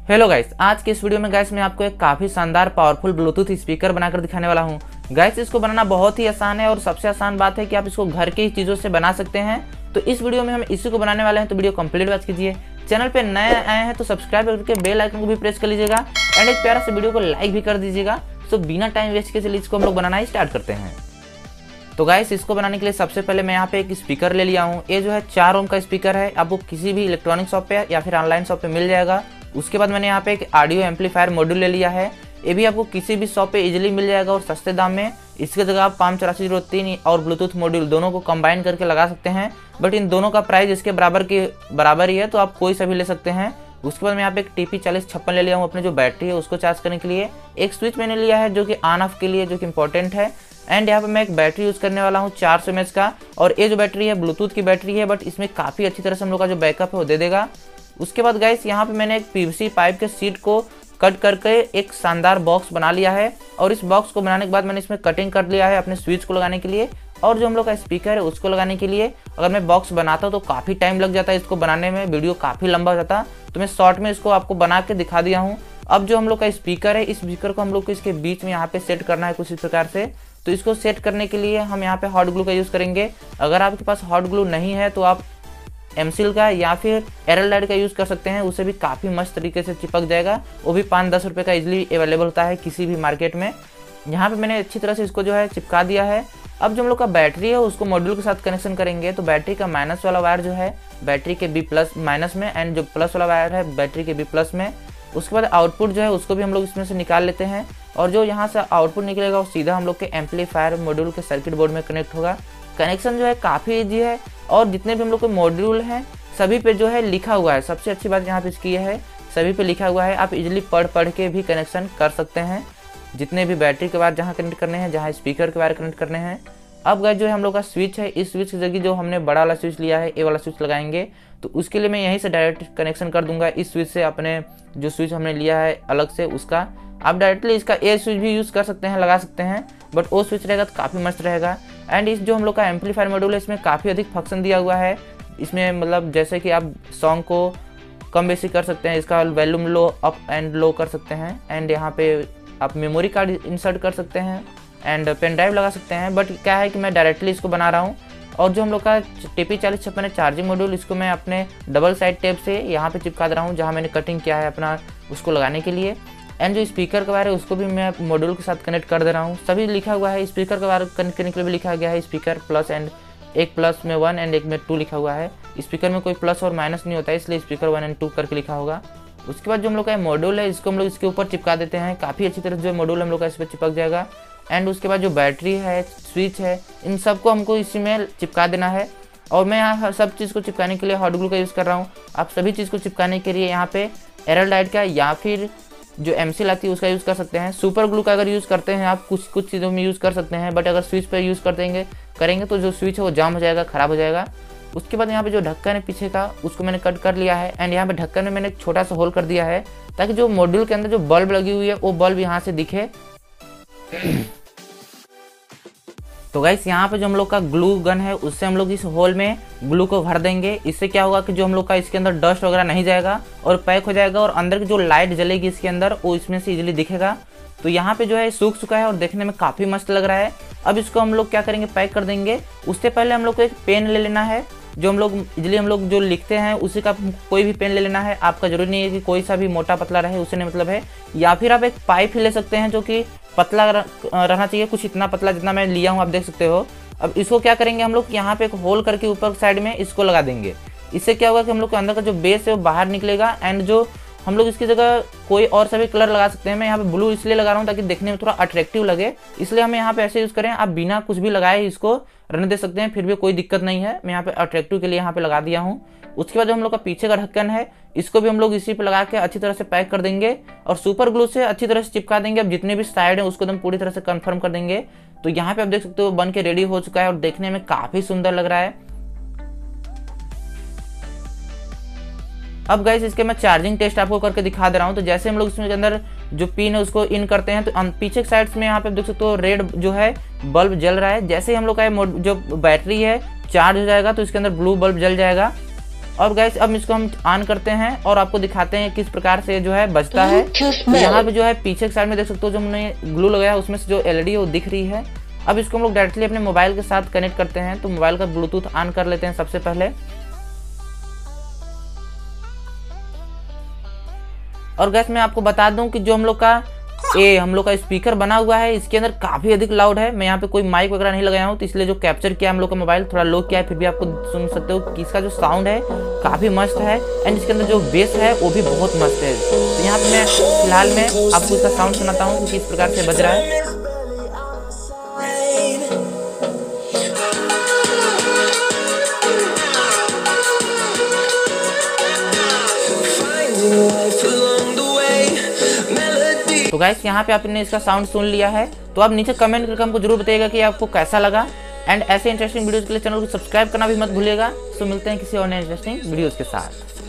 Hello guys, आज के इस वीडियो में गाइस मैं आपको एक काफ़ी शानदार पावरफुल ब्लूटूथ स्पीकर बनाकर दिखाने वाला हूं। गाइस इसको बनाना बहुत ही आसान है और सबसे आसान बात है कि आप इसको घर की चीज़ों से बना सकते हैं। तो इस वीडियो में हम इसी को बनाने वाले हैं, तो वीडियो कंप्लीट वॉच कीजिए। चैनल पे नए आए हैं तो सब्सक्राइब करके बेल आइकन को भी प्रेस कर लीजिएगा एंड एक प्यारा से वीडियो को लाइक भी कर दीजिएगा। तो बिना टाइम वेस्ट के चलिए इसको हम लोग बनाना ही स्टार्ट करते हैं। तो गाइस इसको बनाने के लिए सबसे पहले मैं यहाँ पे एक स्पीकर ले लिया हूँ। ये जो है 4 ओम का स्पीकर है, आपको किसी भी इलेक्ट्रॉनिक शॉप पे या फिर ऑनलाइन शॉप पे मिल जाएगा। उसके बाद मैंने यहाँ पे एक ऑडियो एम्पलीफायर मॉड्यूल ले लिया है। ये भी आपको किसी भी शॉप पे इजीली मिल जाएगा और सस्ते दाम में। इसके जगह आप 58403 और ब्लूटूथ मॉड्यूल दोनों को कंबाइन करके लगा सकते हैं, बट इन दोनों का प्राइस इसके बराबर ही है, तो आप कोई सा भी ले सकते हैं। उसके बाद मैं यहाँ पे एक TP4056 ले लिया हूँ अपने जो बैटरी है उसको चार्ज करने के लिए। एक स्विच मैंने लिया है जो कि ऑन ऑफ के लिए, जो कि इंपॉर्टेंट है। एंड यहाँ पे मैं एक बैटरी यूज़ करने वाला हूँ 400 mAh का, और ये जो बैटरी है ब्लूटूथ की बैटरी है, बट इसमें काफ़ी अच्छी तरह से हम लोग का जो बैकअप है वो दे देगा। उसके बाद गाइस यहाँ पे मैंने एक PVC पाइप के सीट को कट करके एक शानदार बॉक्स बना लिया है, और इस बॉक्स को बनाने के बाद मैंने इसमें कटिंग कर लिया है अपने स्विच को लगाने के लिए और जो हम लोग का स्पीकर है उसको लगाने के लिए। अगर मैं बॉक्स बनाता तो काफ़ी टाइम लग जाता है इसको बनाने में, वीडियो काफ़ी लंबा हो जाता, तो मैं शॉर्ट में इसको आपको बना के दिखा दिया हूँ। अब जो हम लोग का स्पीकर है, इस स्पीकर को हम लोग को इसके बीच में यहाँ पे सेट करना है कुछ इस प्रकार से। तो इसको सेट करने के लिए हम यहाँ पे हॉट ग्लू का यूज़ करेंगे। अगर आपके पास हॉट ग्लू नहीं है तो आप एमसील का या फिर एरलडाइड का यूज़ कर सकते हैं, उससे भी काफ़ी मस्त तरीके से चिपक जाएगा। वो भी 5-10 रुपये का इजीली अवेलेबल होता है किसी भी मार्केट में। यहाँ पे मैंने अच्छी तरह से इसको जो है चिपका दिया है। अब जो हम लोग का बैटरी है उसको मॉड्यूल के साथ कनेक्शन करेंगे। तो बैटरी का माइनस वाला वायर जो है बैटरी के माइनस में, एंड जो प्लस वाला वायर है बैटरी के B+ में। उसके बाद आउटपुट जो है उसको भी हम लोग इसमें से निकाल लेते हैं, और जो यहाँ से आउटपुट निकलेगा वो सीधा हम लोग के एम्पलीफायर मॉड्यूल के सर्किट बोर्ड में कनेक्ट होगा। कनेक्शन जो है काफ़ी ईजी है, और जितने भी हम लोग के मॉड्यूल हैं सभी पे जो है लिखा हुआ है। सबसे अच्छी बात यहाँ पे इसकी है, सभी पे लिखा हुआ है, आप इजीली पढ़ के भी कनेक्शन कर सकते हैं। जितने भी बैटरी के वायर जहाँ कनेक्ट करने हैं, जहाँ स्पीकर के वायर कनेक्ट करने हैं। अब गाइस जो है हम लोग का स्विच है, इस स्विच की जगह जो हमने बड़ा वाला स्विच लिया है ये वाला स्विच लगाएंगे। तो उसके लिए मैं यहीं से डायरेक्ट कनेक्शन कर दूंगा इस स्विच से, अपने जो स्विच हमने लिया है अलग से उसका। आप डायरेक्टली इसका ए स्विच भी यूज़ कर सकते हैं, लगा सकते हैं, बट वो स्विच रहेगा तो काफ़ी मस्त रहेगा। एंड इस जो हम लोग का एम्पलीफायर मॉड्यूल है इसमें काफ़ी अधिक फंक्शन दिया हुआ है। इसमें मतलब जैसे कि आप सॉन्ग को कम बेसी कर सकते हैं, इसका volume low up and low कर सकते हैं, एंड यहाँ पे आप मेमोरी कार्ड इंसर्ट कर सकते हैं एंड पेन ड्राइव लगा सकते हैं। बट क्या है कि मैं डायरेक्टली इसको बना रहा हूँ। और जो हम लोग का TP4056 है चार्जिंग मॉड्यूल, इसको मैं अपने डबल साइड टेप से यहाँ पे चिपका दे रहा हूँ जहाँ मैंने कटिंग किया है अपना उसको लगाने के लिए। एंड जो स्पीकर का वायर है उसको भी मैं मॉड्यूल के साथ कनेक्ट कर दे रहा हूँ। सभी लिखा हुआ है, स्पीकर का वायर कनेक्ट करने के लिए भी लिखा गया है स्पीकर प्लस, एंड एक प्लस में 1 एंड एक में 2 लिखा हुआ है। स्पीकर में कोई प्लस और माइनस नहीं होता है, इसलिए स्पीकर 1 एंड 2 करके लिखा होगा। उसके बाद जो हम लोग का मॉड्यूल है इसको हम लोग इसके ऊपर चिपका देते हैं। काफ़ी अच्छी तरह से जो मॉड्यूल हम लोग का इस पर चिपक जाएगा। एंड उसके बाद जो बैटरी है, स्विच है, इन सबको हमको इसी में चिपका देना है। और मैं यहाँ सब चीज़ को चिपकाने के लिए हॉट ग्लू का यूज़ कर रहा हूँ। आप सभी चीज़ को चिपकाने के लिए यहाँ पे एरलडाइड का या फिर जो एमसील आती है उसका यूज़ कर सकते हैं। सुपर ग्लू का अगर यूज़ करते हैं आप कुछ चीज़ों में यूज़ कर सकते हैं, बट अगर स्विच पर यूज़ करेंगे तो जो स्विच है वो जाम हो जाएगा, ख़राब हो जाएगा। उसके बाद यहाँ पे जो ढक्कन है पीछे का उसको मैंने कट कर लिया है, एंड यहाँ पे ढक्कन में मैंने एक छोटा सा होल कर दिया है ताकि जो मॉड्यूल के अंदर जो बल्ब लगी हुई है वो बल्ब यहाँ से दिखे। तो गाइस यहाँ पे जो हम लोग का ग्लू गन है उससे हम लोग इस होल में ग्लू को भर देंगे। इससे क्या होगा कि जो हम लोग का इसके अंदर डस्ट वगैरह नहीं जाएगा और पैक हो जाएगा, और अंदर की जो लाइट जलेगी इसके अंदर वो इसमें से इजीली दिखेगा। तो यहाँ पे जो है सूख चुका है और देखने में काफ़ी मस्त लग रहा है। अब इसको हम लोग क्या करेंगे, पैक कर देंगे। उससे पहले हम लोग को एक पेन ले लेना है, जो हम लोग इजीली हम लोग जो लिखते हैं उसी का कोई भी पेन ले लेना है। आपका जरूरी नहीं है कि कोई सा भी मोटा पतला रहे, उससे नहीं मतलब है। या फिर आप एक पाइप ही ले सकते हैं जो कि पतला रहना चाहिए, कुछ इतना पतला जितना मैं लिया हूँ आप देख सकते हो। अब इसको क्या करेंगे, हम लोग यहाँ पे एक होल करके ऊपर साइड में इसको लगा देंगे। इससे क्या होगा कि हम लोग के अंदर का जो बेस है वो बाहर निकलेगा, एंड जो हम लोग इसकी जगह कोई और सा भी कलर लगा सकते हैं। मैं यहाँ पे ब्लू इसलिए लगा रहा हूँ ताकि देखने में थोड़ा अट्रैक्टिव लगे, इसलिए हमें यहाँ पे ऐसे यूज़ करें। आप बिना कुछ भी लगाए इसको रहने दे सकते हैं, फिर भी कोई दिक्कत नहीं है। मैं यहाँ पे अट्रैक्टिव के लिए यहाँ पे लगा दिया हूँ। उसके बाद जो हम लोग का पीछे का ढक्कन है इसको भी हम लोग इसी पे लगा के अच्छी तरह से पैक कर देंगे, और सुपर ग्लू से अच्छी तरह से चिपका देंगे। अब जितने भी साइड है उसको एकदम पूरी तरह से कंफर्म कर देंगे। तो यहाँ पे आप देख सकते हो बन के रेडी हो चुका है और देखने में काफ़ी सुंदर लग रहा है। अब गाइस इसके मैं चार्जिंग टेस्ट आपको करके दिखा दे रहा हूँ। तो जैसे हम लोग इसमें के अंदर जो पिन है उसको इन करते हैं तो पीछे साइड्स में यहाँ पे देख सकते हो रेड जो है बल्ब जल रहा है। जैसे ही हम लोग का जो बैटरी है चार्ज हो जाएगा तो इसके अंदर ब्लू बल्ब जल जाएगा। और गाइस अब इसको हम ऑन करते हैं और आपको दिखाते हैं किस प्रकार से जो है बजता है। यहाँ पे जो है पीछे के साइड में देख सकते हो जो हमने ग्लू लगाया उसमें से जो एलईडी है वो दिख रही है। अब इसको हम लोग डायरेक्टली अपने मोबाइल के साथ कनेक्ट करते हैं। तो मोबाइल का ब्लूटूथ ऑन कर लेते हैं सबसे पहले। और गाइस मैं आपको बता दूं कि जो हम लोग का स्पीकर बना हुआ है इसके अंदर काफी अधिक लाउड है। मैं यहाँ पे कोई माइक वगैरह नहीं लगाया हूँ, तो इसलिए जो कैप्चर किया हम लोग का मोबाइल थोड़ा लो किया है, फिर भी आपको सुन सकते हो कि इसका जो साउंड है काफी मस्त है एंड इसके अंदर जो बेस है वो भी बहुत मस्त है। तो यहाँ पे मैं फिलहाल में आपको इसका साउंड सुनाता हूँ कि किस प्रकार से बज रहा है। तो गाइस यहाँ पे आपने इसका साउंड सुन लिया है। तो आप नीचे कमेंट करके हमको जरूर बताइएगा कि आपको कैसा लगा एंड ऐसे इंटरेस्टिंग वीडियोस के लिए चैनल को सब्सक्राइब करना भी मत भूलिएगा। तो मिलते हैं किसी और नए इंटरेस्टिंग वीडियोस के साथ।